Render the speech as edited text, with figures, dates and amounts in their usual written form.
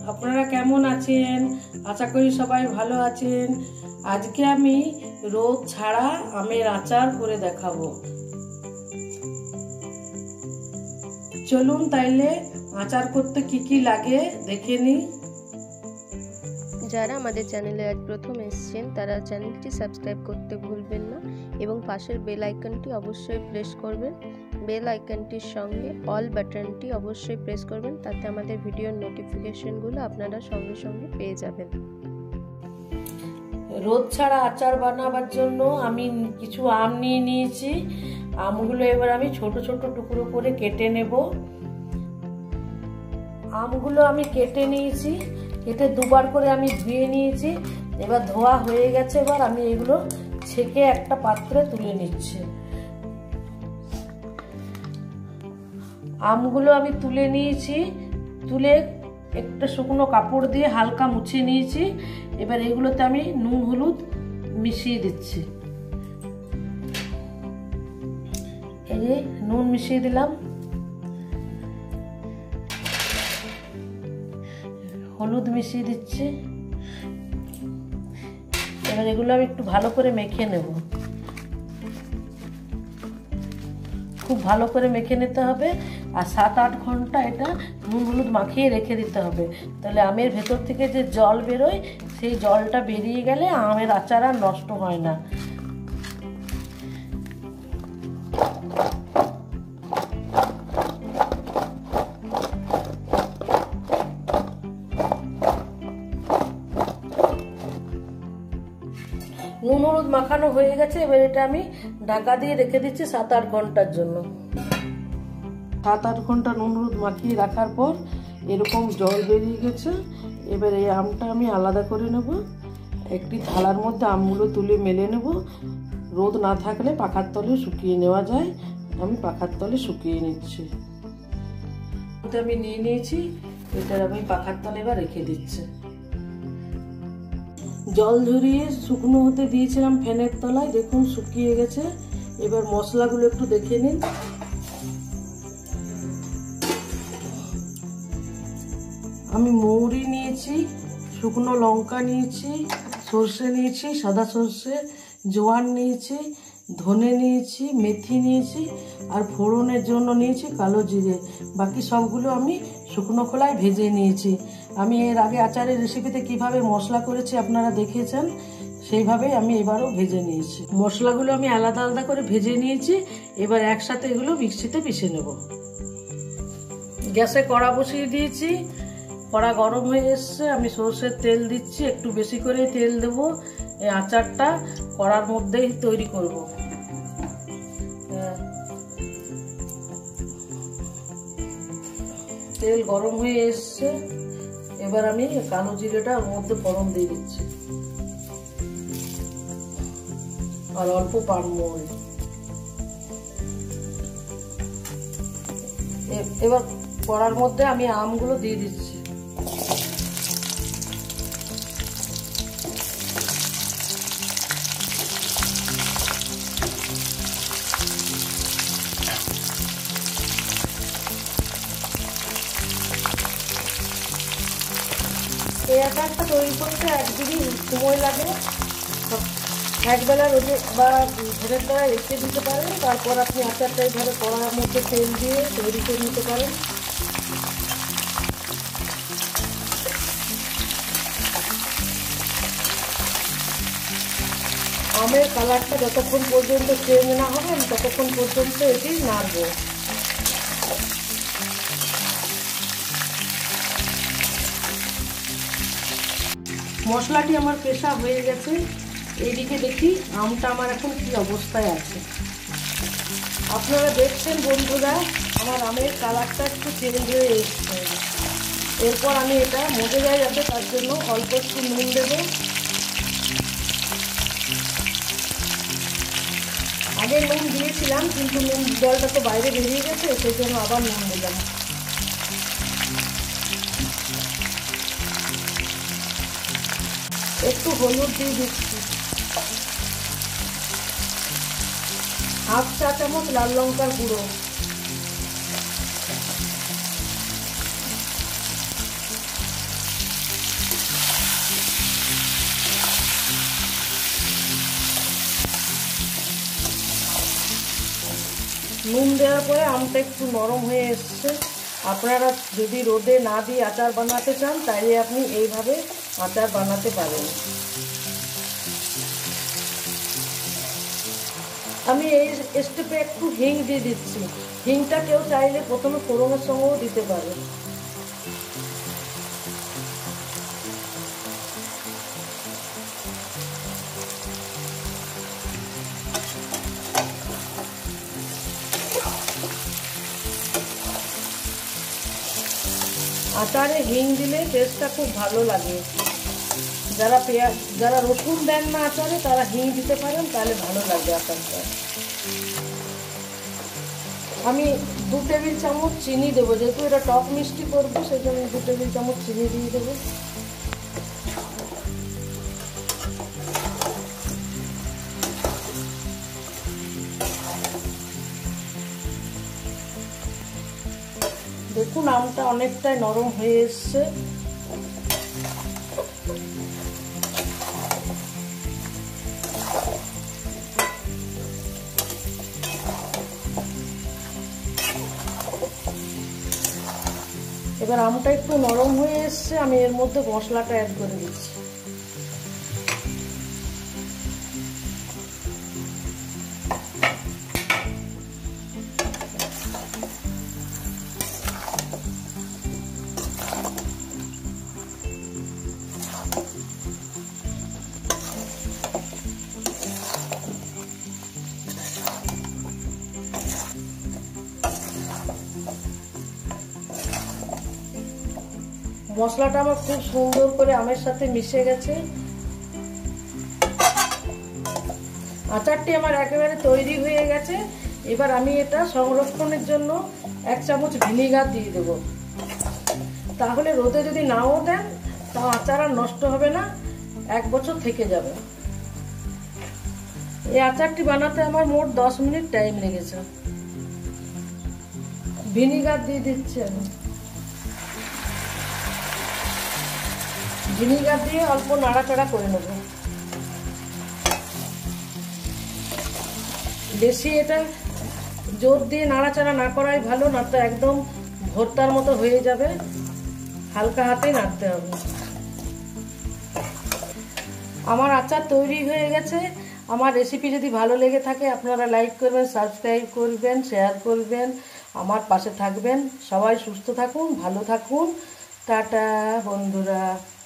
আপনারা কেমন আছেন? আশা করি সবাই ভালো আছেন। আজকে আমি রোদ ছাড়া আমের আচার করে দেখাবো। চলুন তাইলে আচার করতে কি কি লাগে দেখে নিই। যারা আমাদের চ্যানেলে আজ প্রথম এসেছেন তারা চ্যানেলটি সাবস্ক্রাইব করতে ভুলবেন না এবং পাশের বেল আইকনটি অবশ্যই প্রেস করবেন। বেল আইকনটির সঙ্গে অল বাটনটি অবশ্যই প্রেস করবেন, তাতে আমাদের ভিডিওর নোটিফিকেশনগুলো আপনারা সঙ্গে সঙ্গে পেয়ে যাবেন। রোদ ছাড়া আচার বানাবার জন্য আমি কিছু আম নিয়ে নিয়েছি। আমগুলো এবার আমি ছোট ছোট টুকরো করে কেটে নেব। আমগুলো আমি কেটে নিয়েছি, কেটে দুবার করে আমি ধুয়ে নিয়েছি। এবার ধোয়া হয়ে গেছে, এবার আমি এগুলো ছেঁকে একটা পাত্রে তুলে নিচ্ছি। আমগুলো আমি তুলে নিয়েছি, তুলে একটা শুকনো কাপড় দিয়ে হালকা মুছে নিয়েছি। এবার এগুলোতে আমি নুন হলুদ মিশিয়ে দিচ্ছি। এই যে নুন মিশিয়ে দিলাম, হলুদ মিশিয়ে দিচ্ছি। এবার এগুলো আমি একটু ভালো করে মেখে নেব। খুব ভালো করে মেখে নিতে হবে, আর 7-8 ঘন্টা এটা নুন হলুদ মাখিয়ে রেখে দিতে হবে। তাহলে আমের ভেতর থেকে যে জল বেরোয় সেই জলটা বেরিয়ে গেলে আমের আচার আর নষ্ট হয় না। নুন হলুদ মাখানো হয়ে গেছে, এবার এটা আমি ঢাকা দিয়ে রেখে দিচ্ছি 7-8 ঘন্টার জন্য। 7-8 ঘন্টা নুন হলুদ মাখিয়ে রাখার পর এরকম জল বেরিয়ে গেছে। এবার এই আমটা আমি আলাদা করে নেব। একটি থালার মধ্যে আমগুলো তুলে মেলে নেব। রোদ না থাকলে পাখার তলে শুকিয়ে নেওয়া যায়, আমি পাখার তলে শুকিয়ে নিচ্ছি। আমি নিয়ে নিয়েছি, এটা আমি পাখার তলে এবার রেখে দিচ্ছি। জল ঝরিয়ে শুকনো হতে দিয়েছিলাম ফ্যানের তলায়, দেখুন শুকিয়ে গেছে। এবার মশলাগুলো একটু দেখে নিন। আমি মৌরি নিয়েছি, শুকনো লঙ্কা নিয়েছি, সর্ষে নিয়েছি, সাদা সর্ষে, জোয়ান নিয়েছি, ধনে নিয়েছি, মেথি নিয়েছি, আর ফোড়নের জন্য নিয়েছি কালো জিরে। বাকি সবগুলো আমি শুকনো খোলায় ভেজে নিয়েছি। আমি এর আগে আচারের রেসিপিতে কিভাবে মশলা করেছি আপনারা দেখেছেন, সেইভাবে আমি এবারও ভেজে নিয়েছি। মশলাগুলো আমি আলাদা আলাদা করে ভেজে নিয়েছি। এবার একসাথে এগুলো মিক্সিতে পিষে নেব। গ্যাসে কড়া বসিয়ে দিয়েছি, কড়া গরম হয়ে এসছে। আমি সরষের তেল দিচ্ছি, একটু বেশি করে তেল দেব। এই আচারটা কড়ার মধ্যেই তৈরি করব। তেল গরম হয়ে এসছে, এবার আমি কালো জিরেটা ওর মধ্যে ফোড়ন দিয়ে দিচ্ছি, আর অল্প পানমৌরি। এবার কড়ার মধ্যে আমি আমগুলো দিয়ে দিচ্ছি। এই আচারটা তৈরি করতে একদিনই সময় লাগে। একবেলা রোদে বা ঘরের দ্বারা রেখে দিতে পারেন, তারপর আপনি আচারটা এইভাবে কড়ার মধ্যে তেল দিয়ে তৈরি করে নিতে পারেন। আমের কালারটা যতক্ষণ পর্যন্ত চেঞ্জ না হবে আমি ততক্ষণ পর্যন্ত এটি নাড়ব। মশলাটি আমার পেশা হয়ে গেছে। এইদিকে দেখি আমটা আমার এখন কি অবস্থায় আছে। আপনারা দেখছেন বন্ধুরা, আমার আমের কালারটা একটু চেঞ্জ হয়ে এসছে। এরপর আমি এটা মজে যায় যাতে, তার জন্য অল্প একটু নুন দেবো। আগে নুন দিয়েছিলাম, কিন্তু নুন জলটা তো বাইরে বেরিয়ে গেছে, সেই জন্য আবার নুন দিলাম। একটু হলুদ দিয়ে দিচ্ছি, हाफ चा चामच लाल लंकार गुड़ो, নুন দেওয়ার পরে আমটা একটু নরম হয়ে এসছে। আপনারা যদি রোদে না দিয়ে আচার বানাতে চান তাহলে আপনি এইভাবে আচার বানাতে পারেন। আমি এই স্টেপে একটু হিং দিয়ে দিচ্ছি। হিংটা কেউ চাইলে প্রথমে ফোড়নের সঙ্গেও দিতে পারে। আচারে হিং দিলে টেস্টটা খুব ভালো লাগে। যারা রসুন দেন না আচারে তারা হিং দিতে পারেন, তাহলে ভালো লাগবে আচারটা। আমি 2 টেবিল চামচ চিনি দেবো, যেহেতু এটা টক মিষ্টি করবো সেই জন্য 2 টেবিল চামচ চিনি দিয়ে দেবো। দেখুন আমটা অনেকটাই নরম হয়ে এসছে। এবার আমটা একটু নরম হয়ে এসছে, আমি এর মধ্যে মশলাটা অ্যাড করে দিচ্ছি। মশলাটা আমার খুব সুন্দর করে আমের সাথে মিশে গেছে। আচারটি আমার একেবারে তৈরি হয়ে গেছে। এবার আমি এটা সংরক্ষণের জন্য 1 চামচ ভিনিগার দিয়ে দেব। তাহলে রোদে যদি নাও দেন তাও আচার আর নষ্ট হবে না, 1 বছর থেকে যাবে। এই আচারটি বানাতে আমার মোট 10 মিনিট টাইম লেগেছে। ভিনিগার দিয়ে দিচ্ছি আমি। ভিনিগার দিয়ে অল্প নাড়াচাড়া করে নেব। বেশি এটা জোর দিয়ে নাড়াচাড়া না করাই ভালো, না তো একদম ভর্তার মতো হয়ে যাবে। হালকা হাতেই নাড়তে হবে। আমার আচার তৈরি হয়ে গেছে। আমার রেসিপি যদি ভালো লেগে থাকে আপনারা লাইক করবেন, সাবস্ক্রাইব করবেন, শেয়ার করবেন, আমার পাশে থাকবেন। সবাই সুস্থ থাকুন, ভালো থাকুন। টাটা বন্ধুরা।